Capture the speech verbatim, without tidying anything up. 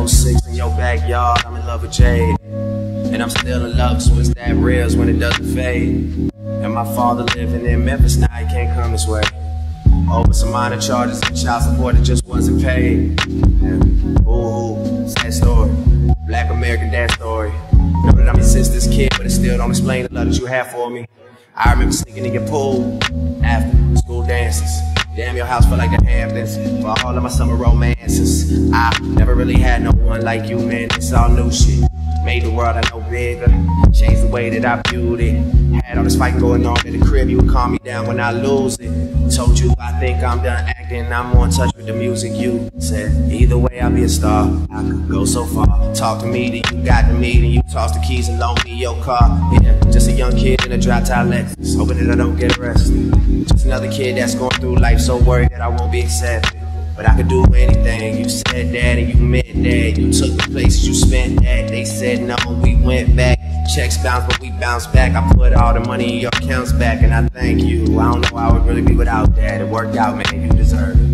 six in your backyard, I'm in love with Jade. And I'm still in love, so it's that real when it doesn't fade. And my father living in Memphis, now he can't come this way. Over some minor charges and child support that just wasn't paid. Yeah. Ooh, sad story. Black American dad story. Know that I'm your sister's kid, but it still don't explain the love that you have for me. I remember sneaking in your pool after school dances. Damn, your house felt like the Hamptons for all of my summer romances. I never really had no one like you, man. It's all new shit. Made the world I know bigger. Changed the way that I viewed it. Had all this fighting going on in the crib. You would calm me down when I lose it. Told you I think I'm done acting. I'm more in touch with the music. You said either way I'll be a star. I could go so far. Talk to me, then you got the meet, and you toss the keys and loan me your car. Yeah, just a young kid in a dry-tie Lexus, hoping that I don't get arrested. Just another kid that's going through life, so worried that I won't be accepted. But I could do anything. You said that and you meant that. You took the places you spent that. They said no, we went back. Checks bounced, but we bounced back. I put all the money in your accounts back, and I thank you. I don't know how I would really be without that. It worked out, man. You deserve it.